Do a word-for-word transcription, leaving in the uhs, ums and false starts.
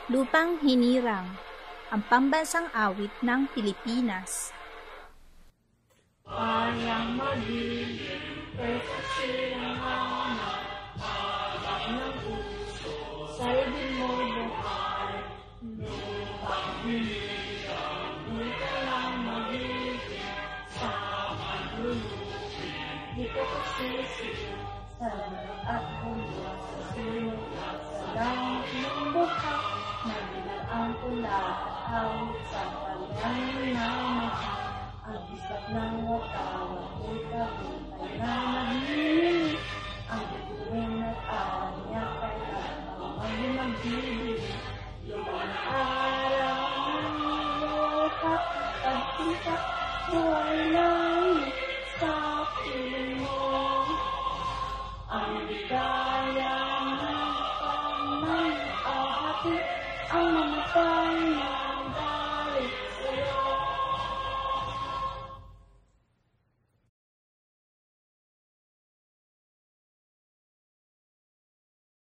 Lupang Hinirang, ang pambansang awit ng Pilipinas. Parang maging persisilangan ng puso sa ibig mo buhay. Lupang hinirang, di ka lang magiging sa paglulupi. Di ko kasisi sa at bulo sa sulong at sa langit ng buka. Nabilang ko lahat sa palyang na mata. Ang isap ng watawan